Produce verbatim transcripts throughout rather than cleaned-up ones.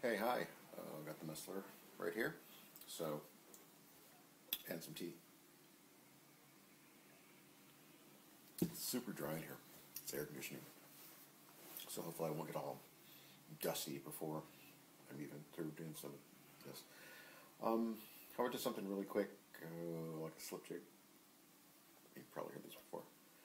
Hey, hi. Uh, got the Metzler right here. So, and some tea. It's super dry in here. It's air conditioning. So hopefully I won't get all dusty before I'm even through doing some of this. Um, how about just something really quick, uh, like a slip jig? You've probably heard this before.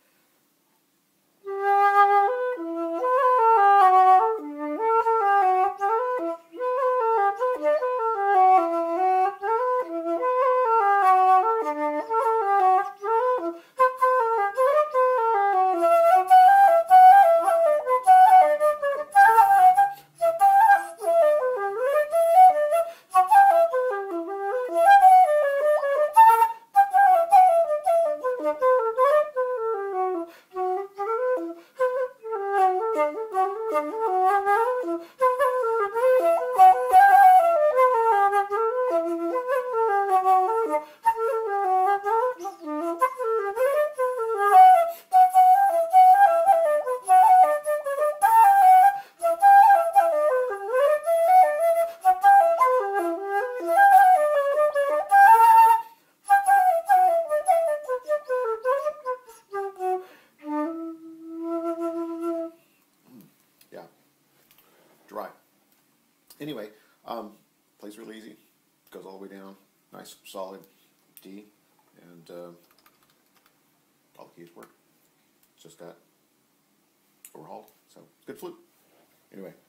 Yeah, dry. Anyway, um, plays really easy. Goes all the way down. Nice, solid D, and uh, all the keys work. It's just got overhauled. So, good flute. Anyway.